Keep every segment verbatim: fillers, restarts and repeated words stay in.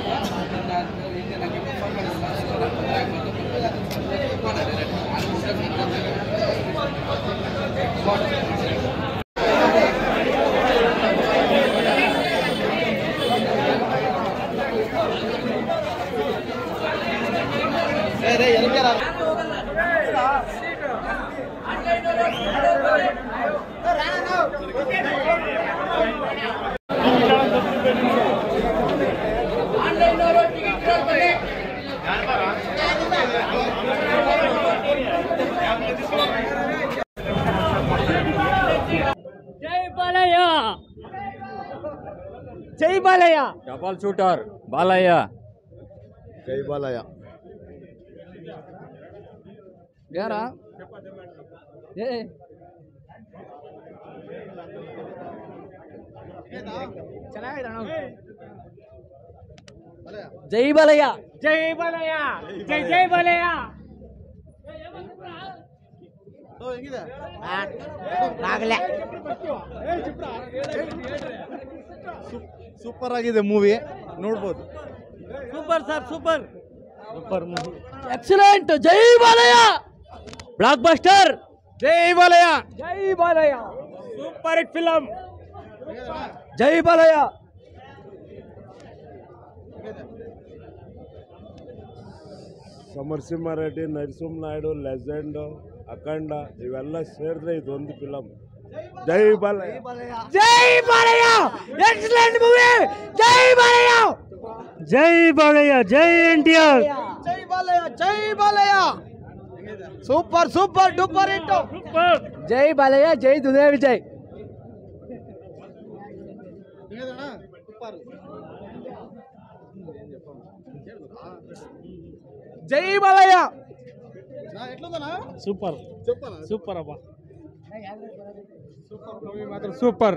जय बालಯ್ಯ double shooter बालಯ್ಯ जय बालಯ್ಯ यारा ए जय बालಯ್ಯ जय बालಯ್ಯ जय जय बालಯ್ಯ ಸೂಪರ್ ಆಗಿದೆ ಮೂವಿ ನೋಡಬಹುದು super sir super super movie excellent ಜೈ ಬಾಲಯ್ಯ ಬ್ಲಾಕ್ ಬಸ್ಟರ್ जय बालಯ್ಯ ಜೈ ಬಾಲಯ್ಯ ಸೂಪರ್ ಹಿಟ್ ಫಿಲಂ ಜೈ ಬಾಲಯ್ಯ ಸಮರಸಿಂಹಾರೆಡ್ಡಿ ನರಸಿಂಹ ನಾಯ್ಡು ಲೆಜೆಂಡ್ ಅಖಂಡ ಇವೆಲ್ಲ ಸೇರಿದ್ರೆ ಇದೊಂದು ಫಿಲಂ ಜೈ ಬಾಲಯ್ಯ ಜೈ ಬಾಲಯ್ಯ ಎಕ್ಸಲೆಂಟ್ ಮೂವಿ ಜೈ ಬಾಲಯ್ಯ ಜೈ ಬಾಲಯ್ಯ ಜೈ ಎನ್ಟಿಆರ್ ಜೈ ಬಾಲಯ್ಯ ಜೈ Balayya super super duper hit ಜೈ ಬಾಲಯ್ಯ ಜೈ ದುನಿಯಾ ವಿಜಯ್ ಜೈ ಬಾಲಯ್ಯ ಸೂಪರ್ ಸೂಪರ್ ಅಪ್ಪ ಮಾತ್ರ ಸೂಪರ್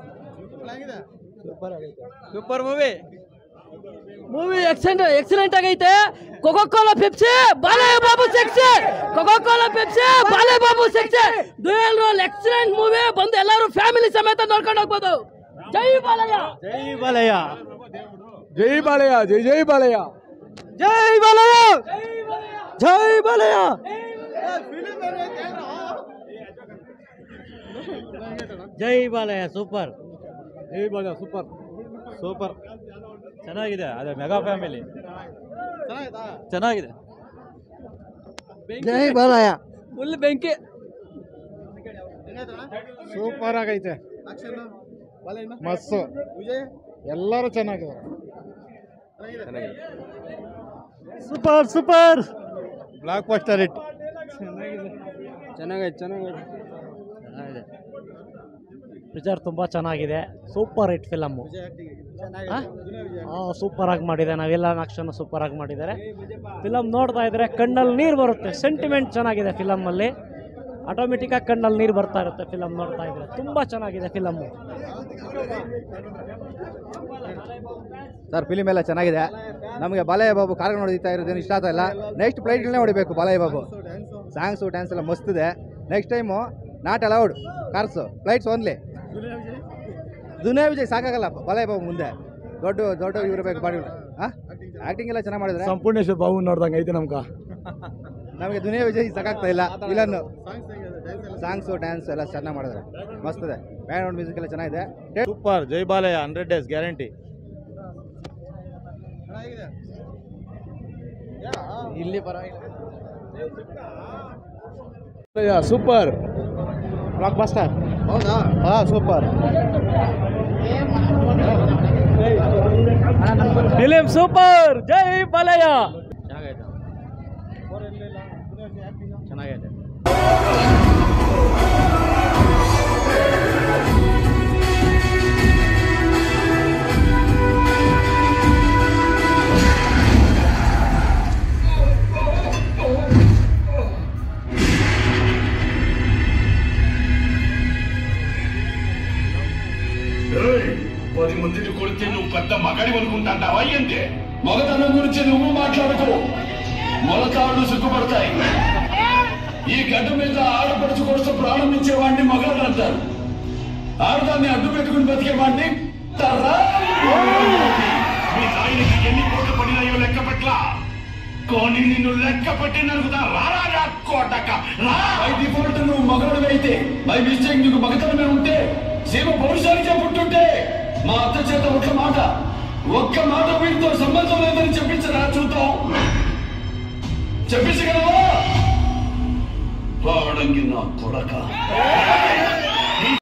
ಸೂಪರ್ ಮೂವಿ ಮೂವಿ ಎಕ್ಸೆಂಟ್ ಎಕ್ಸಲೆಂಟ್ ಆಗೈತೆ Coca Cola Pepsi Balayya Babu sexy Coca Cola Pepsi Balayya Babu sexy dual role excellent movie ಬಂದು ಎಲ್ಲರೂ ಫ್ಯಾಮಿಲಿ ಸಮೇತ ನೋಡ್ಕೊಂಡು ಹೋಗ್ಬೋದು ಜೈ ಬಾಲಯ್ಯ ಜೈ ಬಾಲಯ್ಯ ಜೈ ಬಾಲಯ್ಯ ಜೈ ಜೈ ಬಾಲಯ್ಯ ಜೈ ಬಾಲಯ್ಯ ಜೈ ಬಾಲಯ್ಯ ಜೈ ಬಾಲಯ್ಯ ಸೂಪರ್ ಜೈ ಬಾಲಯ್ಯ ಸೂಪರ್ ಸೂಪರ್ ಚೆನ್ನಾಗಿದೆ ಅದೇ ಮೆಗಾ ಫ್ಯಾಮಿಲಿ ಚೆನ್ನಾಗಿದೆ ಜೈ ಬಾಲಯ್ಯ ಫುಲ್ ಬೆಂಕಿ ಸೂಪರ್ ಆಗೈತೆ ಮಸ್ಸು ಎಲ್ಲರೂ ಚೆನ್ನಾಗಿದೆ super super blockbuster hit ಚೆನ್ನಾಗೈತೆ ಚೆನ್ನಾಗೈತೆ ಚೆನ್ನಾಗಿದೆ ಪಿಕ್ಚರ್ ತುಂಬ ಚೆನ್ನಾಗಿದೆ ಸೂಪರ್ ಹಿಟ್ ಫಿಲಮ್ಮು ಹಾಂ ಸೂಪರ್ ಆಗಿ ಮಾಡಿದೆ ನಾವೆಲ್ಲ ಆಕ್ಷನ್ ಸೂಪರ್ ಆಗಿ ಮಾಡಿದ್ದಾರೆ ಫಿಲಮ್ ನೋಡ್ತಾ ಇದ್ರೆ ಕಣ್ಣಲ್ಲಿ ನೀರು ಬರುತ್ತೆ ಸೆಂಟಿಮೆಂಟ್ ಚೆನ್ನಾಗಿದೆ ಫಿಲಮ್ಮಲ್ಲಿ ಆಟೋಮೆಟಿಕ್ಕಾಗಿ ಕಣ್ಣಲ್ಲಿ ನೀರು ಬರ್ತಾ ಇರುತ್ತೆ ಫಿಲಮ್ ನೋಡ್ತಾ ಇದ್ರೆ ತುಂಬ ಚೆನ್ನಾಗಿದೆ ಫಿಲಮ್ಮು ಸರ್ ಫಿಲಿಮ್ ಎಲ್ಲ ಚೆನ್ನಾಗಿದೆ ನಮಗೆ ಬಾಲಯ್ಯ ಬಾಬು ಕಾರ್ಗಳು ನೋಡಿತಾ ಇರೋದೇನು ಇಷ್ಟ ಆಗ್ತಾ ಇಲ್ಲ ನೆಕ್ಸ್ಟ್ ಫ್ಲೈಟ್ಗಳನ್ನೇ ಹೊಡಿಬೇಕು ಬಾಲಯ್ಯ ಬಾಬು ಸಾಂಗ್ಸು ಡ್ಯಾನ್ಸ್ ಎಲ್ಲ ಮಸ್ತಿದೆ next time not allowed cars flights only Duniya Vijay ಸಾಕಾಗಲ್ಲ ಬಾಲಯ್ಯ ಬಾಬು ಮುಂದೆ ದೊಡ್ಡ ದೊಡ್ಡ ಇರಬೇಕು ಬಾಡಿ ಹಾಂ ಆ್ಯಕ್ಟಿಂಗ್ ಎಲ್ಲ ಚೆನ್ನಾಗಿ ಮಾಡಿದ್ರೆ ಸಂಪೂರ್ಣೇಶ್ವರ್ ಬಾಬು ನೋಡ್ದಂಗೆ ಐತೆ ನಮ್ಗೆ ನಮಗೆ ದುನಿಯಾ ವಿಜಯ್ ಸಾಕಾಗ್ತಾ ಇಲ್ಲ ವಿಲನ್ನು ಸಾಂಗ್ಸು ಡ್ಯಾನ್ಸ್ ಎಲ್ಲ ಚೆನ್ನಾಗಿ ಮಾಡಿದ್ರೆ ಮಸ್ತಿದೆ ಬ್ಯಾಕ್ಗ್ರೌಂಡ್ ಮ್ಯೂಸಿಕ್ ಎಲ್ಲ ಚೆನ್ನಾಗಿದೆ ಸೂಪರ್ ಜೈ ಬಾಲಯ್ಯ ಹಂಡ್ರೆಡ್ ಡೇಸ್ ಗ್ಯಾರಂಟಿ ಇಲ್ಲಿ ಪರವಾಗಿಲ್ಲ ಸೂಪರ್ ಬ್ಲಾಕ್ ಬಸ್ಟರ್ ಹೌದಾ ಹಾಂ ಸೂಪರ್ ಫಿಲಿಮ್ ಸೂಪರ್ ಜೈ ಬಾಲಯ್ಯ ಚೆನ್ನಾಗೈತೆ ಚೆನ್ನಾಗೈತೆ పది మందిని కొడితే నువ్వు పెద్ద మగాడి అనుకుంటాంటావా ఏంటి మగతనం గురించి నువ్వు మాట్లాడుకో మొలతాళ్ళు సిగ్గుపడతాయి ఈ గడ్డ మీద ఆడపడుచుకొస్తూ ప్రారంభించేవాడిని మగాడు అంటారు ఆడదాన్ని అడ్డు పెట్టుకుని బతికేవాడిని మీ నాయనకి ఎన్ని కానీ నిన్ను లెక్క పెట్టి నరుకుతా రారా కోటక బై డిఫాల్ట్ నువ్వు మగవాడు అయితే బై మిస్టేక్ నీకు మగతనమే ఉంటే సీమ పౌరుషానికే పుట్టుంటే మా అత్త చేత ఒక్క మాట ఒక్క మాట వీటితో సంబంధం లేదని చెప్పించరా చూద్దాం చెప్పించగలవా వాడంగి నా కొడక